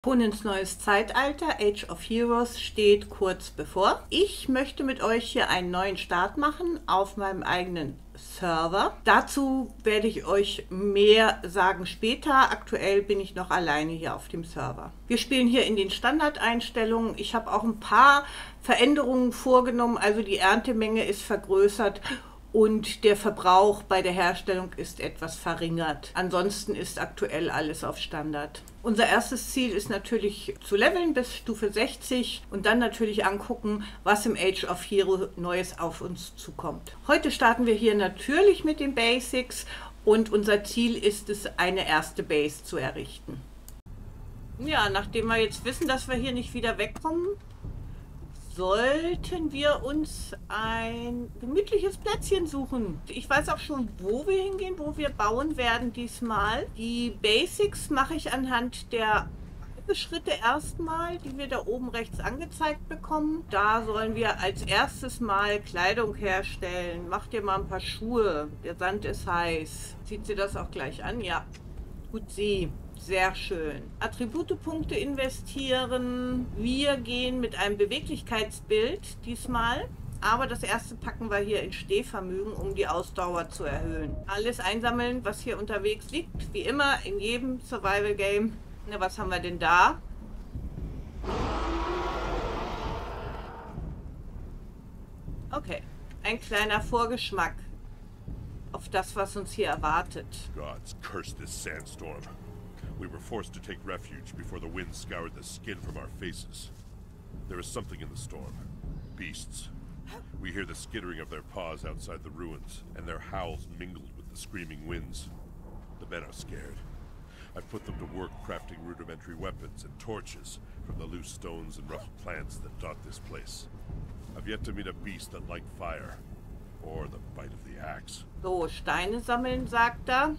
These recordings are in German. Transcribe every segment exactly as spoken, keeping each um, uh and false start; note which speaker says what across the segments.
Speaker 1: Conans neues Zeitalter, Age of Heroes, steht kurz bevor. Ich möchte mit euch hier einen neuen Start machen auf meinem eigenen Server. Dazu werde ich euch mehr sagen später. Aktuell bin ich noch alleine hier auf dem Server. Wir spielen hier in den Standardeinstellungen. Ich habe auch ein paar Veränderungen vorgenommen, also die Erntemenge ist vergrößert. Und der Verbrauch bei der Herstellung ist etwas verringert. Ansonsten ist aktuell alles auf Standard. Unser erstes Ziel ist natürlich zu leveln bis Stufe sechzig und dann natürlich angucken, was im Age of Hero Neues auf uns zukommt. Heute starten wir hier natürlich mit den Basics und unser Ziel ist es, eine erste Base zu errichten. Ja, nachdem wir jetzt wissen, dass wir hier nicht wieder wegkommen, sollten wir uns ein gemütliches Plätzchen suchen. Ich weiß auch schon, wo wir hingehen, wo wir bauen werden diesmal. Die Basics mache ich anhand der Schritte erstmal, die wir da oben rechts angezeigt bekommen. Da sollen wir als erstes mal Kleidung herstellen. Mach dir mal ein paar Schuhe. Der Sand ist heiß. Zieht sie das auch gleich an? Ja. Gut, sie. Sehr schön. Attributepunkte investieren. Wir gehen mit einem Beweglichkeitsbild diesmal. Aber das erste packen wir hier in Stehvermögen, um die Ausdauer zu erhöhen. Alles einsammeln, was hier unterwegs liegt. Wie immer in jedem Survival Game. Na, was haben wir denn da? Okay. Ein kleiner Vorgeschmack auf das, was uns hier erwartet.
Speaker 2: Gods curse this sandstorm. We were forced to take refuge before the wind scoured the skin from our faces. There is something in the storm. Beasts. We hear the skittering of their paws outside the ruins, and their howls mingled with the screaming winds. The men are scared. I've put them to work crafting rudimentary weapons and torches from the loose stones and rough plants that dot this place. I've yet to meet a beast that liked fire, or the bite of the axe.
Speaker 1: So, Steine sammeln, sagt er.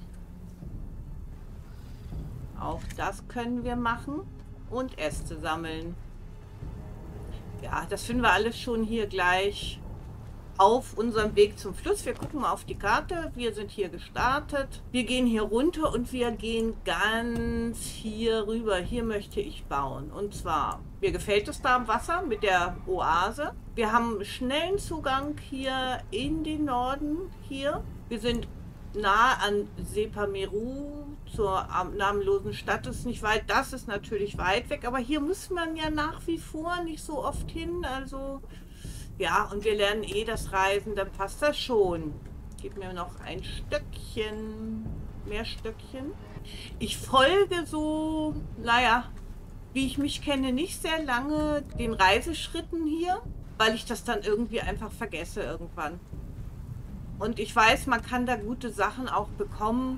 Speaker 1: Auch das können wir machen. Und Äste sammeln. Ja, das finden wir alles schon hier gleich auf unserem Weg zum Fluss. Wir gucken mal auf die Karte. Wir sind hier gestartet. Wir gehen hier runter und wir gehen ganz hier rüber. Hier möchte ich bauen. Und zwar, mir gefällt es da am Wasser mit der Oase. Wir haben schnellen Zugang hier in den Norden. Hier. Wir sind nah an Sepameru, zur namenlosen Stadt, ist nicht weit. Das ist natürlich weit weg, aber hier muss man ja nach wie vor nicht so oft hin. Also ja, und wir lernen eh das Reisen, dann passt das schon. Gib mir noch ein Stöckchen, mehr Stöckchen. Ich folge so, naja, wie ich mich kenne, nicht sehr lange den Reiseschritten hier, weil ich das dann irgendwie einfach vergesse irgendwann. Und ich weiß, man kann da gute Sachen auch bekommen.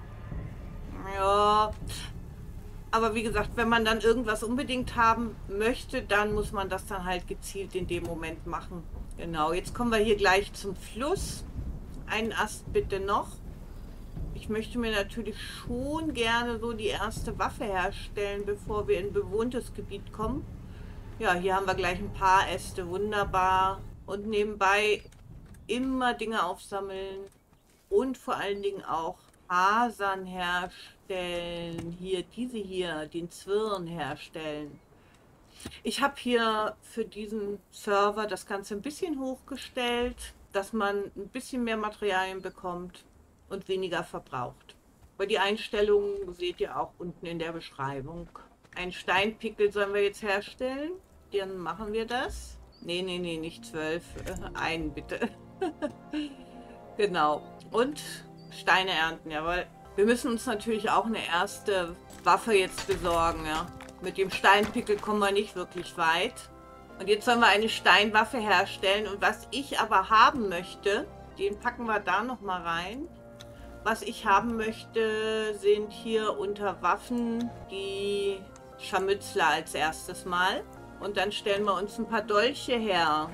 Speaker 1: Ja. Aber wie gesagt, wenn man dann irgendwas unbedingt haben möchte, dann muss man das dann halt gezielt in dem Moment machen. Genau, jetzt kommen wir hier gleich zum Fluss. Einen Ast bitte noch. Ich möchte mir natürlich schon gerne so die erste Waffe herstellen, bevor wir in bewohntes Gebiet kommen. Ja, hier haben wir gleich ein paar Äste. Wunderbar. Und nebenbei immer Dinge aufsammeln und vor allen Dingen auch Fasern herstellen. Hier, diese hier, den Zwirn herstellen. Ich habe hier für diesen Server das Ganze ein bisschen hochgestellt, dass man ein bisschen mehr Materialien bekommt und weniger verbraucht. Aber die Einstellungen seht ihr auch unten in der Beschreibung. Ein Steinpickel sollen wir jetzt herstellen. Dann machen wir das. Nee, nee, nee, nicht zwölf. Äh, einen bitte. Genau. Und Steine ernten, jawohl. Wir müssen uns natürlich auch eine erste Waffe jetzt besorgen, ja. Mit dem Steinpickel kommen wir nicht wirklich weit. Und jetzt sollen wir eine Steinwaffe herstellen. Und was ich aber haben möchte, den packen wir da nochmal rein. Was ich haben möchte, sind hier unter Waffen die Scharmützler als erstes Mal. Und dann stellen wir uns ein paar Dolche her.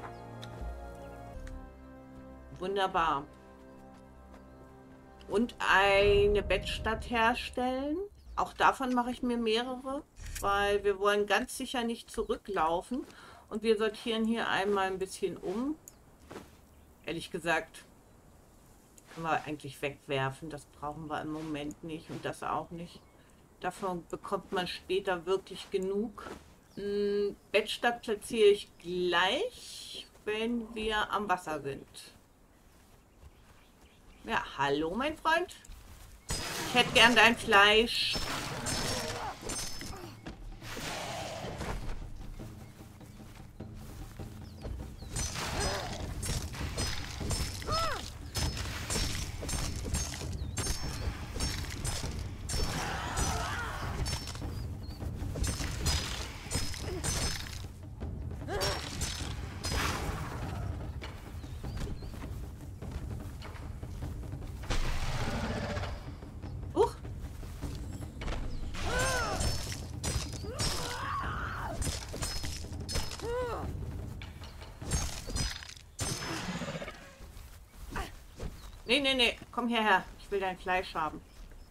Speaker 1: Wunderbar. Und eine Bettstatt herstellen. Auch davon mache ich mir mehrere, weil wir wollen ganz sicher nicht zurücklaufen. Und wir sortieren hier einmal ein bisschen um. Ehrlich gesagt, können wir eigentlich wegwerfen. Das brauchen wir im Moment nicht und das auch nicht. Davon bekommt man später wirklich genug. Hm, Bettstadt platziere ich gleich, wenn wir am Wasser sind. Ja, hallo mein Freund. Ich hätte gern dein Fleisch. Nee, nee, nee. Komm hierher. Ich will dein Fleisch haben.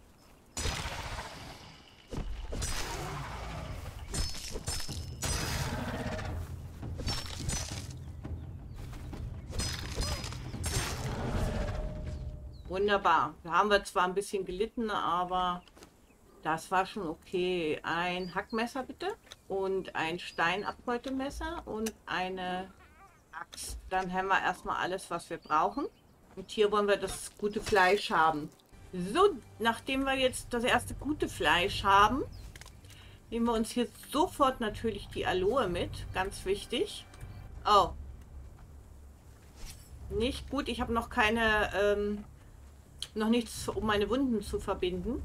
Speaker 1: Wunderbar. Da haben wir zwar ein bisschen gelitten, aber das war schon okay. Ein Hackmesser bitte. Und ein Steinabhäutemesser und eine Axt. Dann haben wir erstmal alles, was wir brauchen. Und hier wollen wir das gute Fleisch haben. So, nachdem wir jetzt das erste gute Fleisch haben, nehmen wir uns hier sofort natürlich die Aloe mit. Ganz wichtig. Oh. Nicht gut, ich habe noch keine, ähm, noch nichts, um meine Wunden zu verbinden.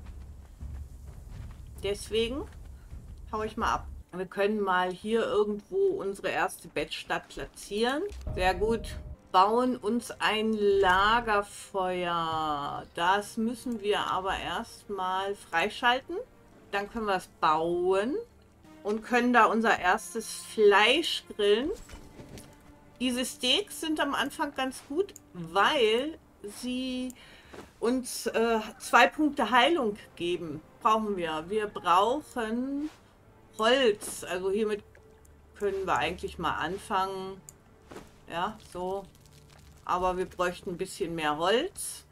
Speaker 1: Deswegen haue ich mal ab. Wir können mal hier irgendwo unsere erste Bettstadt platzieren. Sehr gut. Bauen uns ein Lagerfeuer. Das müssen wir aber erstmal freischalten. Dann können wir es bauen und können da unser erstes Fleisch grillen. Diese Steaks sind am Anfang ganz gut, weil sie uns äh, zwei Punkte Heilung geben. Brauchen wir. Wir brauchen Holz. Also hiermit können wir eigentlich mal anfangen. Ja, so. Aber wir bräuchten ein bisschen mehr Holz.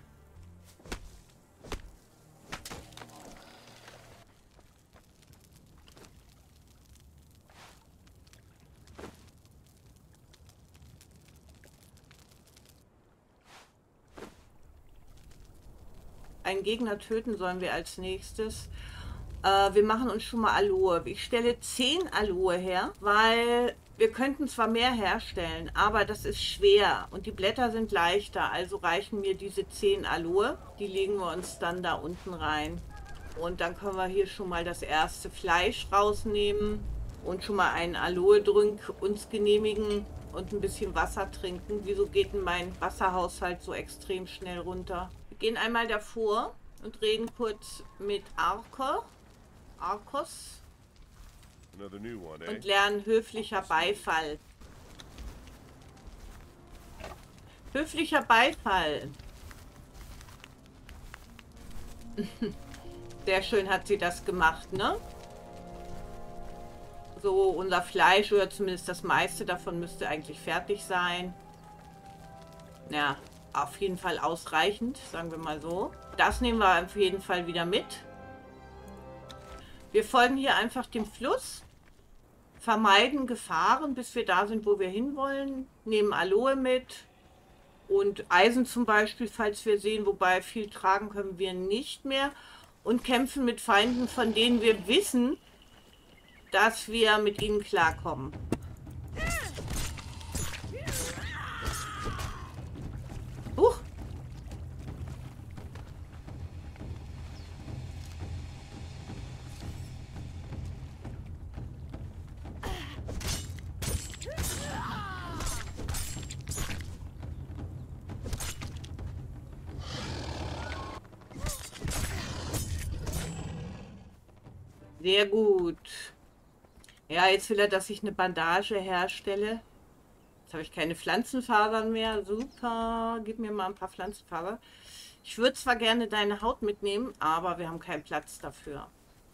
Speaker 1: Einen Gegner töten sollen wir als nächstes. Äh, wir machen uns schon mal Aloe. Ich stelle zehn Aloe her, weil wir könnten zwar mehr herstellen, aber das ist schwer und die Blätter sind leichter. Also reichen mir diese zehn Aloe. Die legen wir uns dann da unten rein. Und dann können wir hier schon mal das erste Fleisch rausnehmen und schon mal einen Aloe-Drink uns genehmigen und ein bisschen Wasser trinken. Wieso geht denn mein Wasserhaushalt so extrem schnell runter? Wir gehen einmal davor und reden kurz mit Arko. Arkos. Und lernen höflicher Beifall. Höflicher Beifall. Sehr schön hat sie das gemacht, ne? So, unser Fleisch oder zumindest das meiste davon müsste eigentlich fertig sein. Ja, auf jeden Fall ausreichend, sagen wir mal so. Das nehmen wir auf jeden Fall wieder mit. Wir folgen hier einfach dem Fluss, vermeiden Gefahren, bis wir da sind, wo wir hinwollen, nehmen Aloe mit und Eisen zum Beispiel, falls wir sehen, wobei viel tragen können wir nicht mehr, und kämpfen mit Feinden, von denen wir wissen, dass wir mit ihnen klarkommen. Huch! Sehr gut. Ja, jetzt will er, dass ich eine Bandage herstelle. Jetzt habe ich keine Pflanzenfasern mehr. Super. Gib mir mal ein paar Pflanzenfasern. Ich würde zwar gerne deine Haut mitnehmen, aber wir haben keinen Platz dafür.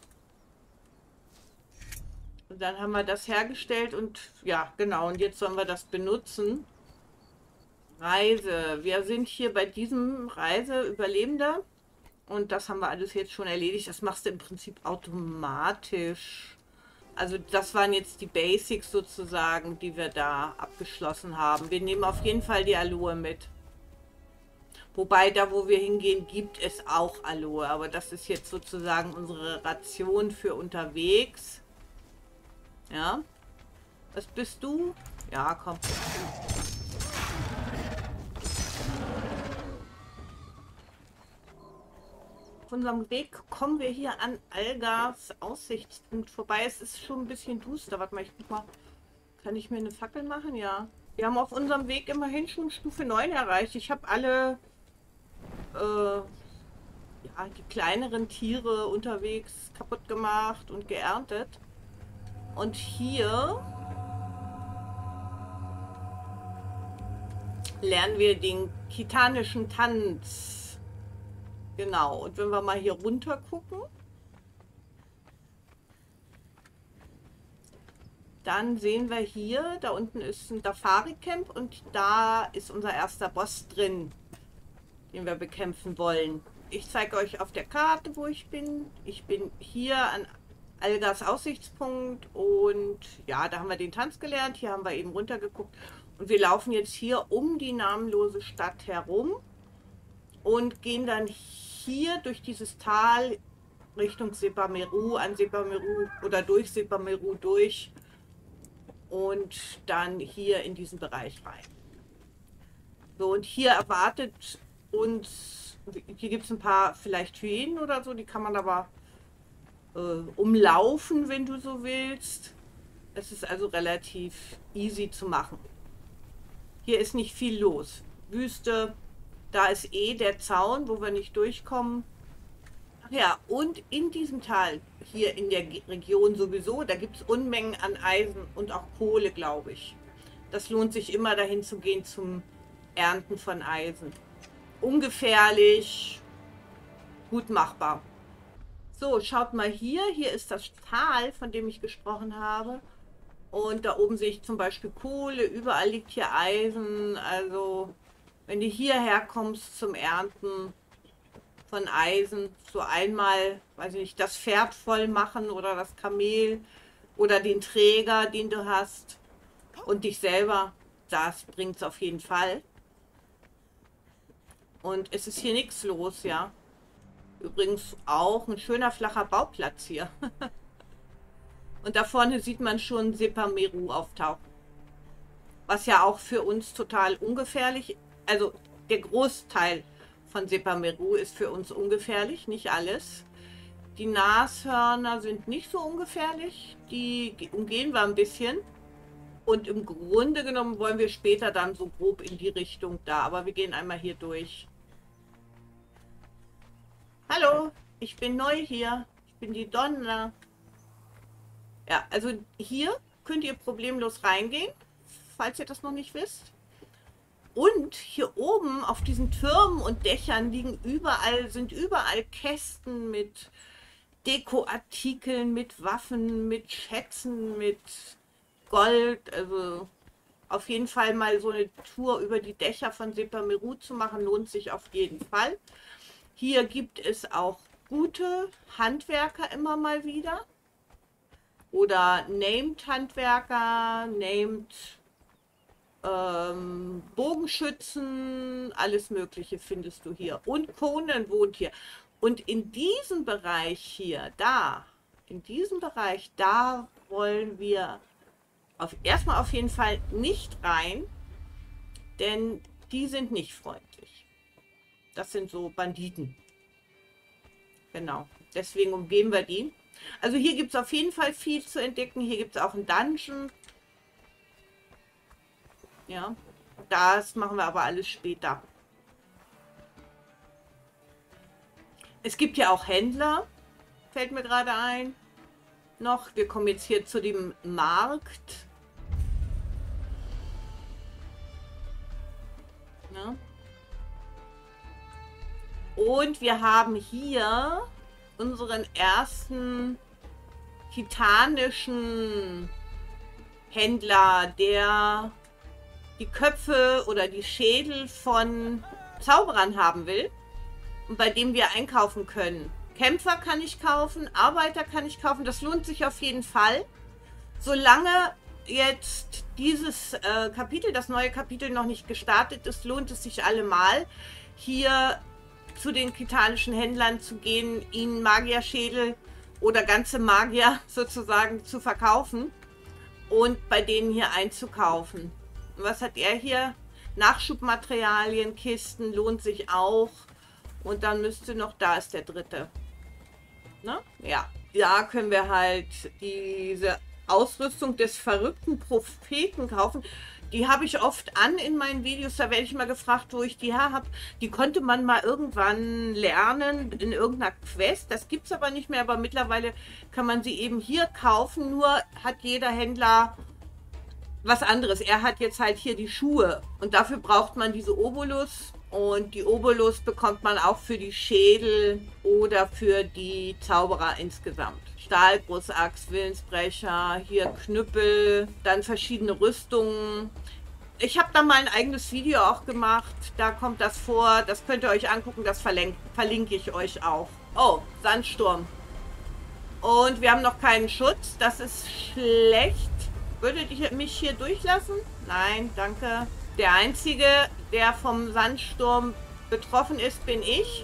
Speaker 1: Und dann haben wir das hergestellt und ja, genau. Und jetzt sollen wir das benutzen. Reise. Wir sind hier bei diesem Reiseüberlebender. Und das haben wir alles jetzt schon erledigt. Das machst du im Prinzip automatisch. Also das waren jetzt die Basics sozusagen, die wir da abgeschlossen haben. Wir nehmen auf jeden Fall die Aloe mit. Wobei, da wo wir hingehen, gibt es auch Aloe. Aber das ist jetzt sozusagen unsere Ration für unterwegs. Ja. Was bist du? Ja, komm. Auf unserem Weg kommen wir hier an Algars Aussichtspunkt vorbei. Es ist schon ein bisschen duster. Warte mal, ich guck mal. Kann ich mir eine Fackel machen? Ja. Wir haben auf unserem Weg immerhin schon Stufe neun erreicht. Ich habe alle äh, ja, die kleineren Tiere unterwegs kaputt gemacht und geerntet. Und hier lernen wir den kitanischen Tanz. Genau, und wenn wir mal hier runter gucken, dann sehen wir hier, da unten ist ein Dafari-Camp und da ist unser erster Boss drin, den wir bekämpfen wollen. Ich zeige euch auf der Karte, wo ich bin. Ich bin hier an Algars Aussichtspunkt und ja, da haben wir den Tanz gelernt. Hier haben wir eben runtergeguckt und wir laufen jetzt hier um die namenlose Stadt herum und gehen dann hier durch dieses Tal Richtung Sepa Meru, an Sepa Meru oder durch Sepa Meru durch und dann hier in diesen Bereich rein. So, und hier erwartet uns, hier gibt es ein paar vielleicht Hyänen oder so, die kann man aber äh, umlaufen, wenn du so willst. Es ist also relativ easy zu machen. Hier ist nicht viel los. Wüste. Da ist eh der Zaun, wo wir nicht durchkommen. Ach ja, und in diesem Tal, hier in der Region sowieso, da gibt es Unmengen an Eisen und auch Kohle, glaube ich. Das lohnt sich immer, dahin zu gehen zum Ernten von Eisen. Ungefährlich, gut machbar. So, schaut mal hier. Hier ist das Tal, von dem ich gesprochen habe. Und da oben sehe ich zum Beispiel Kohle. Überall liegt hier Eisen, also... Wenn du hierher kommst zum Ernten von Eisen, so einmal, weiß ich nicht, das Pferd voll machen oder das Kamel oder den Träger, den du hast und dich selber, das bringt es auf jeden Fall. Und es ist hier nichts los, ja. Übrigens auch ein schöner flacher Bauplatz hier. Und da vorne sieht man schon Sepa Meru auftauchen. Was ja auch für uns total ungefährlich ist. Also der Großteil von Sepa Meru ist für uns ungefährlich, nicht alles. Die Nashörner sind nicht so ungefährlich, die umgehen wir ein bisschen. Und im Grunde genommen wollen wir später dann so grob in die Richtung da. Aber wir gehen einmal hier durch. Hallo, ich bin neu hier. Ich bin die Donna. Ja, also hier könnt ihr problemlos reingehen, falls ihr das noch nicht wisst. Und hier oben auf diesen Türmen und Dächern liegen überall, sind überall Kästen mit Dekoartikeln, mit Waffen, mit Schätzen, mit Gold. Also auf jeden Fall mal so eine Tour über die Dächer von Sepa Meru zu machen, lohnt sich auf jeden Fall. Hier gibt es auch gute Handwerker immer mal wieder. Oder Named Handwerker, Named... Ähm, Bogenschützen, alles Mögliche findest du hier. Und Conan wohnt hier. Und in diesem Bereich hier, da, in diesem Bereich, da wollen wir auf, erstmal auf jeden Fall nicht rein, denn die sind nicht freundlich. Das sind so Banditen. Genau, deswegen umgehen wir die. Also hier gibt es auf jeden Fall viel zu entdecken. Hier gibt es auch einen Dungeon. Ja, das machen wir aber alles später. Es gibt ja auch Händler, fällt mir gerade ein. Noch, wir kommen jetzt hier zu dem Markt. Ja. Und wir haben hier unseren ersten titanischen Händler, der die Köpfe oder die Schädel von Zauberern haben will. bei dem wir einkaufen können. Kämpfer kann ich kaufen, Arbeiter kann ich kaufen. Das lohnt sich auf jeden Fall. Solange jetzt dieses äh, Kapitel, das neue Kapitel noch nicht gestartet ist, lohnt es sich allemal, hier zu den kitanischen Händlern zu gehen, ihnen Magierschädel oder ganze Magier sozusagen zu verkaufen und bei denen hier einzukaufen. Was hat er hier? Nachschubmaterialien, Kisten, lohnt sich auch. Und dann müsste noch, da ist der dritte. Ne? Ja, da können wir halt diese Ausrüstung des verrückten Propheten kaufen. Die habe ich oft an in meinen Videos. Da werde ich mal gefragt, wo ich die her habe. Die konnte man mal irgendwann lernen in irgendeiner Quest. Das gibt es aber nicht mehr. Aber mittlerweile kann man sie eben hier kaufen. Nur hat jeder Händler was anderes. Er hat jetzt halt hier die Schuhe. Und dafür braucht man diese Obolus. Und die Obolus bekommt man auch für die Schädel oder für die Zauberer insgesamt. Stahl, Großaxt, Willensbrecher, hier Knüppel, dann verschiedene Rüstungen. Ich habe da mal ein eigenes Video auch gemacht, da kommt das vor, das könnt ihr euch angucken, das verlinke, verlinke ich euch auch. Oh, Sandsturm. Und wir haben noch keinen Schutz, das ist schlecht. Würdet ihr mich hier durchlassen? Nein, danke. Der Einzige, der vom Sandsturm betroffen ist, bin ich.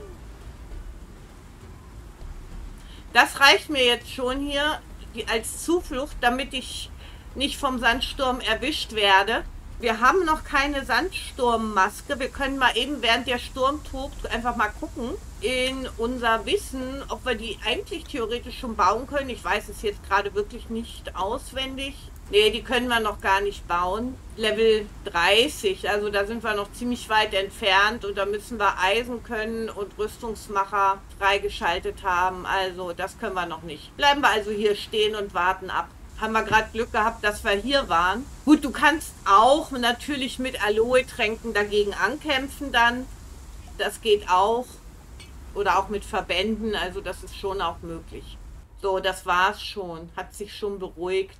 Speaker 1: Das reicht mir jetzt schon hier als Zuflucht, damit ich nicht vom Sandsturm erwischt werde. Wir haben noch keine Sandsturmmaske. Wir können mal eben, während der Sturm tobt, einfach mal gucken in unser Wissen, ob wir die eigentlich theoretisch schon bauen können. Ich weiß es jetzt gerade wirklich nicht auswendig. Nee, die können wir noch gar nicht bauen. Level dreißig, also da sind wir noch ziemlich weit entfernt und da müssen wir Eisen können und Rüstungsmacher freigeschaltet haben. Also das können wir noch nicht. Bleiben wir also hier stehen und warten ab. Haben wir gerade Glück gehabt, dass wir hier waren. Gut, du kannst auch natürlich mit Aloe-Tränken dagegen ankämpfen dann. Das geht auch. Oder auch mit Verbänden, also das ist schon auch möglich. So, das war's schon. Hat sich schon beruhigt.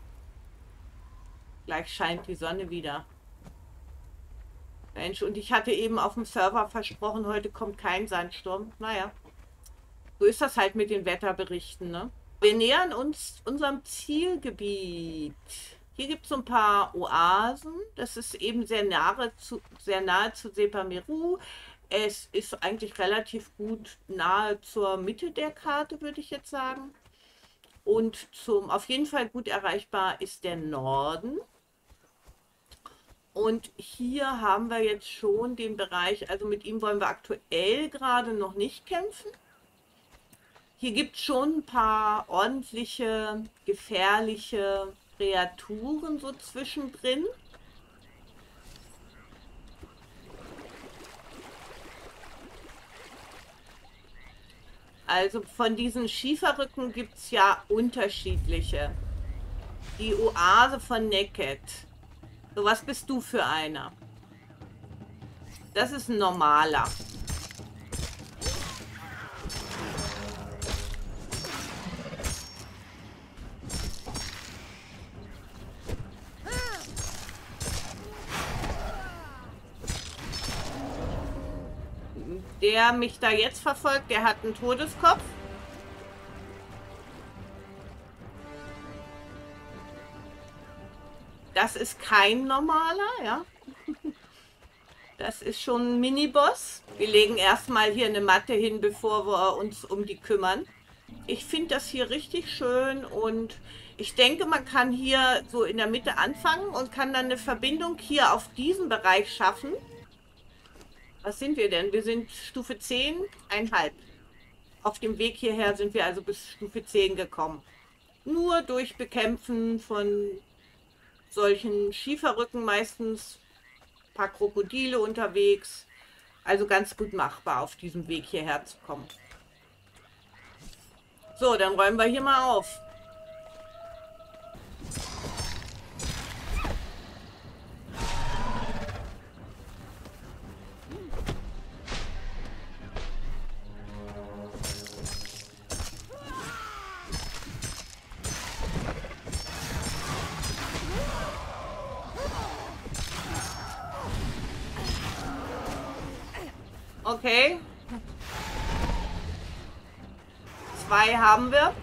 Speaker 1: Gleich scheint die Sonne wieder. Mensch, und ich hatte eben auf dem Server versprochen, heute kommt kein Sandsturm. Naja, so ist das halt mit den Wetterberichten, ne? Wir nähern uns unserem Zielgebiet. Hier gibt es so ein paar Oasen. Das ist eben sehr nahe zu, sehr nahe zu Sepameru. Es ist eigentlich relativ gut nahe zur Mitte der Karte, würde ich jetzt sagen. Und zum auf jeden Fall gut erreichbar ist der Norden. Und hier haben wir jetzt schon den Bereich, also mit ihm wollen wir aktuell gerade noch nicht kämpfen. Hier gibt es schon ein paar ordentliche, gefährliche Kreaturen so zwischendrin. Also von diesen Schieferrücken gibt es ja unterschiedliche. Die Oase von Neket. So, was bist du für einer? Das ist ein normaler. Der mich da jetzt verfolgt, der hat einen Todeskopf. Das ist kein normaler, ja. Das ist schon ein Miniboss. Wir legen erstmal hier eine Matte hin, bevor wir uns um die kümmern. Ich finde das hier richtig schön und ich denke, man kann hier so in der Mitte anfangen und kann dann eine Verbindung hier auf diesen Bereich schaffen. Was sind wir denn? Wir sind Stufe zehn, einhalb. Auf dem Weg hierher sind wir also bis Stufe zehn gekommen. Nur durch Bekämpfen von solchen Schieferrücken meistens. Ein paar Krokodile unterwegs. Also ganz gut machbar, auf diesem Weg hierher zu kommen. So, dann räumen wir hier mal auf. Okay. Zwei haben wir.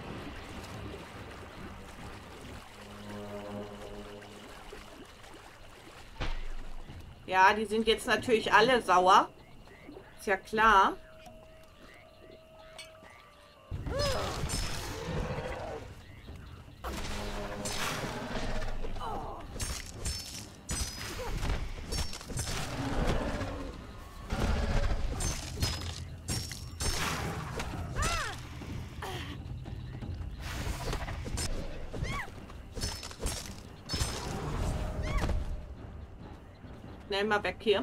Speaker 1: Ja, die sind jetzt natürlich alle sauer. Ist ja klar. Schnell mal weg hier.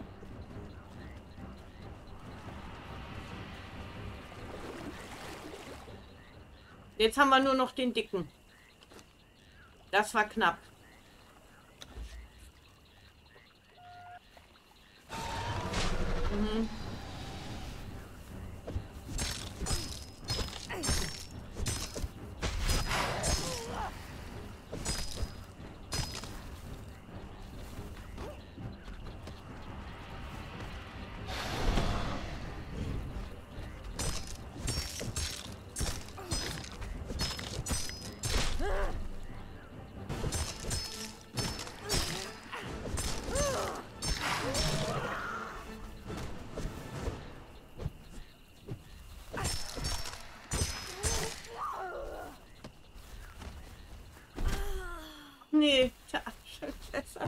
Speaker 1: Jetzt haben wir nur noch den Dicken. Das war knapp. Mhm. Nee, tja, besser.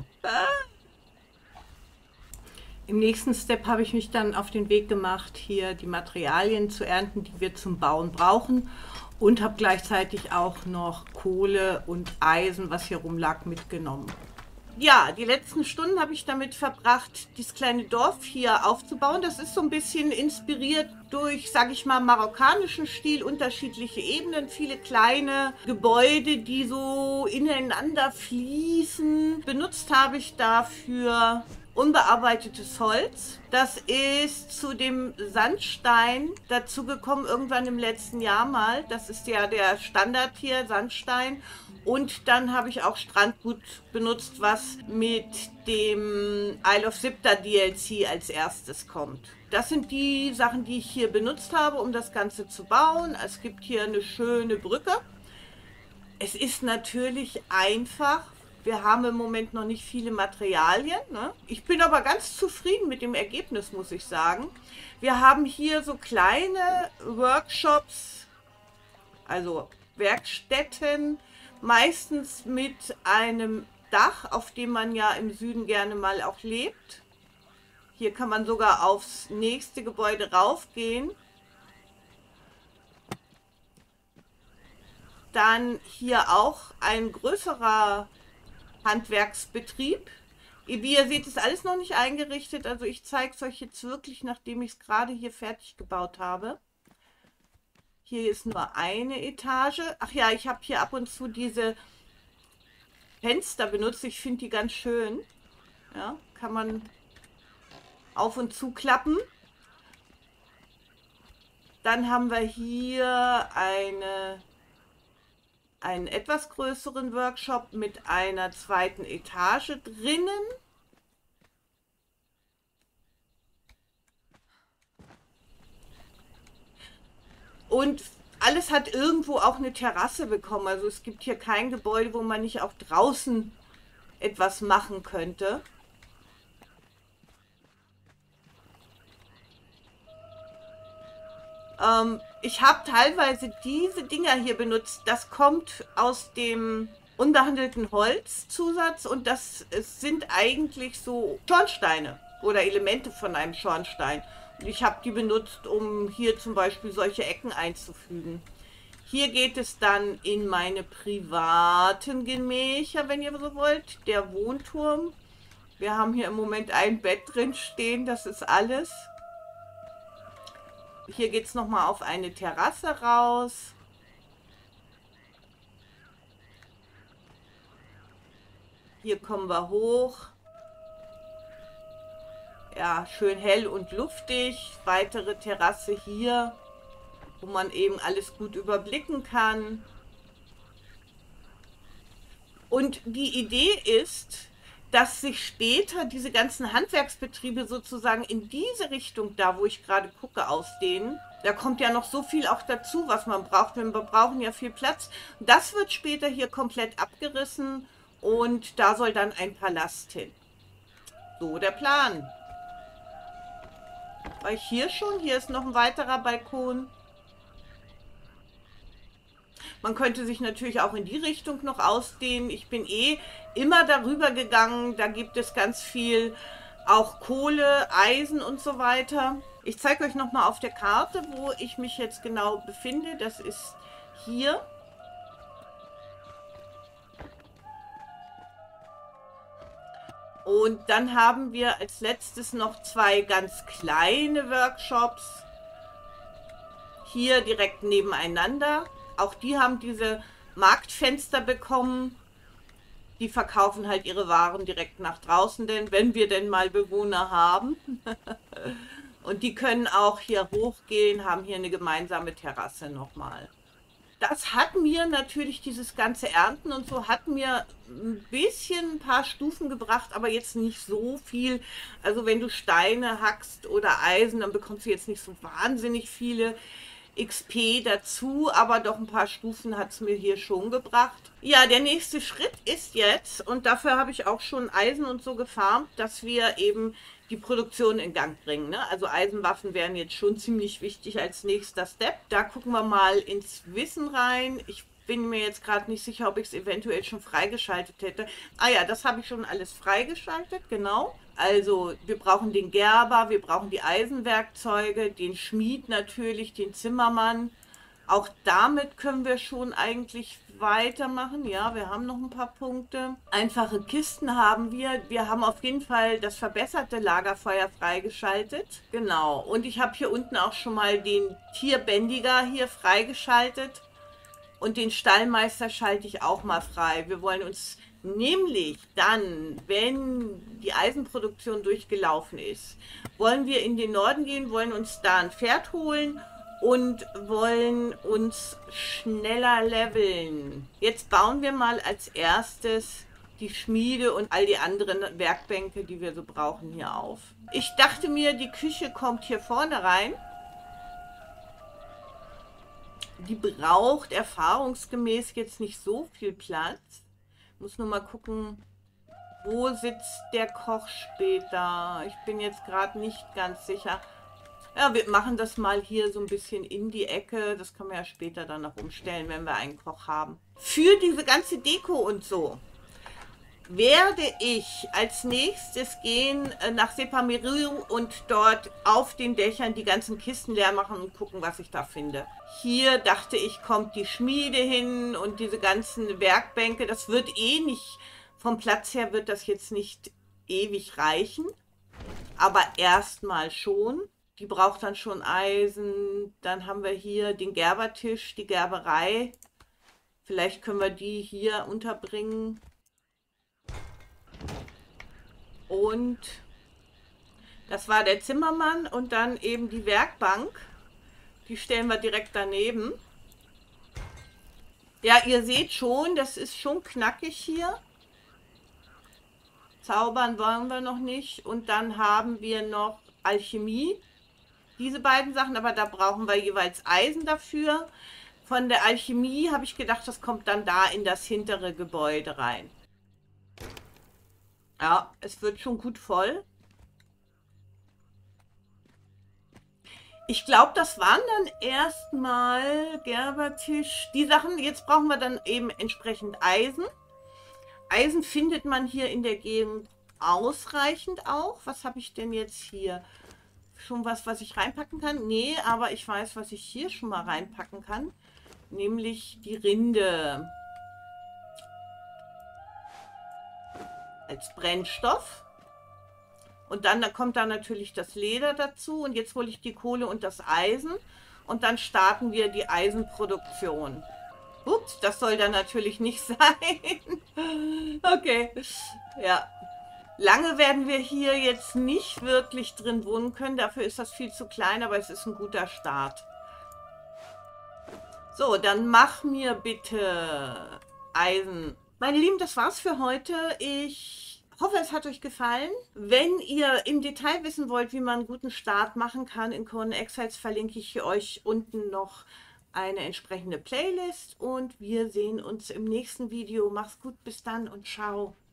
Speaker 1: Im nächsten Step habe ich mich dann auf den Weg gemacht, hier die Materialien zu ernten, die wir zum Bauen brauchen. Und habe gleichzeitig auch noch Kohle und Eisen, was hier rumlag, mitgenommen. Ja, die letzten Stunden habe ich damit verbracht, dieses kleine Dorf hier aufzubauen. Das ist so ein bisschen inspiriert durch, sage ich mal, marokkanischen Stil, unterschiedliche Ebenen, viele kleine Gebäude, die so ineinander fließen. Benutzt habe ich dafür unbearbeitetes Holz. Das ist zu dem Sandstein dazu gekommen, irgendwann im letzten Jahr mal. Das ist ja der Standard hier, Sandstein. Und dann habe ich auch Strandgut benutzt, was mit dem Isle of Sipta D L C als erstes kommt. Das sind die Sachen, die ich hier benutzt habe, um das Ganze zu bauen. Es gibt hier eine schöne Brücke. Es ist natürlich einfach. Wir haben im Moment noch nicht viele Materialien, ne? Ich bin aber ganz zufrieden mit dem Ergebnis, muss ich sagen. Wir haben hier so kleine Workshops, also Werkstätten, meistens mit einem Dach, auf dem man ja im Süden gerne mal auch lebt. Hier kann man sogar aufs nächste Gebäude raufgehen. Dann hier auch ein größerer Handwerksbetrieb. Wie ihr seht, ist alles noch nicht eingerichtet. Also ich zeige es euch jetzt wirklich, nachdem ich es gerade hier fertig gebaut habe. Hier ist nur eine Etage. Ach ja, ich habe hier ab und zu diese Fenster benutzt. Ich finde die ganz schön. Ja, kann man auf und zu klappen. Dann haben wir hier eine, einen etwas größeren Workshop mit einer zweiten Etage drinnen. Und alles hat irgendwo auch eine Terrasse bekommen. Also es gibt hier kein Gebäude, wo man nicht auch draußen etwas machen könnte. Ähm, ich habe teilweise diese Dinger hier benutzt. Das kommt aus dem unbehandelten Holzzusatz und das es sind eigentlich so Schornsteine oder Elemente von einem Schornstein. Und ich habe die benutzt, um hier zum Beispiel solche Ecken einzufügen. Hier geht es dann in meine privaten Gemächer, wenn ihr so wollt. Der Wohnturm. Wir haben hier im Moment ein Bett drin stehen, das ist alles. Hier geht es nochmal auf eine Terrasse raus. Hier kommen wir hoch. Ja, schön hell und luftig. Weitere Terrasse hier, wo man eben alles gut überblicken kann. Und die Idee ist, dass sich später diese ganzen Handwerksbetriebe sozusagen in diese Richtung, da wo ich gerade gucke, ausdehnen. Da kommt ja noch so viel auch dazu, was man braucht. Wir brauchen ja viel Platz. Das wird später hier komplett abgerissen und da soll dann ein Palast hin. So der Plan. War ich hier schon? Hier ist noch ein weiterer Balkon. Man könnte sich natürlich auch in die Richtung noch ausdehnen. Ich bin eh immer darüber gegangen. Da gibt es ganz viel auch Kohle, Eisen und so weiter. Ich zeige euch nochmal auf der Karte, wo ich mich jetzt genau befinde. Das ist hier. Und dann haben wir als letztes noch zwei ganz kleine Workshops. Hier direkt nebeneinander. Auch die haben diese Marktfenster bekommen. Die verkaufen halt ihre Waren direkt nach draußen, denn wenn wir denn mal Bewohner haben. Und die können auch hier hochgehen, haben hier eine gemeinsame Terrasse nochmal. Das hat mir natürlich, dieses ganze Ernten und so, hat mir ein bisschen ein paar Stufen gebracht, aber jetzt nicht so viel. Also wenn du Steine hackst oder Eisen, dann bekommst du jetzt nicht so wahnsinnig viele X P dazu, aber doch ein paar Stufen hat es mir hier schon gebracht. Ja, der nächste Schritt ist jetzt, und dafür habe ich auch schon Eisen und so gefarmt, dass wir eben die Produktion in Gang bringen. Ne? Also Eisenwaffen wären jetzt schon ziemlich wichtig als nächster Step. Da gucken wir mal ins Wissen rein. Ich bin mir jetzt gerade nicht sicher, ob ich es eventuell schon freigeschaltet hätte. Ah ja, das habe ich schon alles freigeschaltet, genau. Also wir brauchen den Gerber, wir brauchen die Eisenwerkzeuge, den Schmied natürlich, den Zimmermann. Auch damit können wir schon eigentlich weitermachen. Ja, wir haben noch ein paar Punkte. Einfache Kisten haben wir. Wir haben auf jeden Fall das verbesserte Lagerfeuer freigeschaltet. Genau. Und ich habe hier unten auch schon mal den Tierbändiger hier freigeschaltet. Und den Stallmeister schalte ich auch mal frei. Wir wollen uns nämlich dann, wenn die Eisenproduktion durchgelaufen ist, wollen wir in den Norden gehen, wollen uns da ein Pferd holen und wollen uns schneller leveln. Jetzt bauen wir mal als erstes die Schmiede und all die anderen Werkbänke, die wir so brauchen, hier auf. Ich dachte mir, die Küche kommt hier vorne rein. Die braucht erfahrungsgemäß jetzt nicht so viel Platz. Muss nur mal gucken, wo sitzt der Koch später. Ich bin jetzt gerade nicht ganz sicher. Ja, wir machen das mal hier so ein bisschen in die Ecke. Das können wir ja später dann noch umstellen, wenn wir einen Koch haben. Für diese ganze Deko und so werde ich als nächstes gehen nach Sepamiru und dort auf den Dächern die ganzen Kisten leer machen und gucken, was ich da finde. Hier dachte ich, kommt die Schmiede hin und diese ganzen Werkbänke. Das wird eh nicht, vom Platz her wird das jetzt nicht ewig reichen, aber erstmal schon. Die braucht dann schon Eisen. Dann haben wir hier den Gerbertisch, die Gerberei. Vielleicht können wir die hier unterbringen. Und das war der Zimmermann und dann eben die Werkbank. Die stellen wir direkt daneben. Ja, ihr seht schon, das ist schon knackig hier. Zaubern wollen wir noch nicht. Und dann haben wir noch Alchemie. Diese beiden Sachen, aber da brauchen wir jeweils Eisen dafür. Von der Alchemie habe ich gedacht, das kommt dann da in das hintere Gebäude rein. Ja, es wird schon gut voll. Ich glaube, das waren dann erstmal Gerbertisch. Die Sachen, jetzt brauchen wir dann eben entsprechend Eisen. Eisen findet man hier in der Gegend ausreichend auch. Was habe ich denn jetzt hier? Schon was, was ich reinpacken kann? Nee, aber ich weiß, was ich hier schon mal reinpacken kann. Nämlich die Rinde. Als Brennstoff. Und dann da kommt da natürlich das Leder dazu. Und jetzt hole ich die Kohle und das Eisen. Und dann starten wir die Eisenproduktion. Ups, das soll dann natürlich nicht sein. Okay. Ja. Lange werden wir hier jetzt nicht wirklich drin wohnen können. Dafür ist das viel zu klein, aber es ist ein guter Start. So, dann mach mir bitte Eisen. Meine Lieben, das war's für heute. Ich hoffe, es hat euch gefallen. Wenn ihr im Detail wissen wollt, wie man einen guten Start machen kann in Conan Exiles, verlinke ich euch unten noch eine entsprechende Playlist und wir sehen uns im nächsten Video. Macht's gut, bis dann und ciao.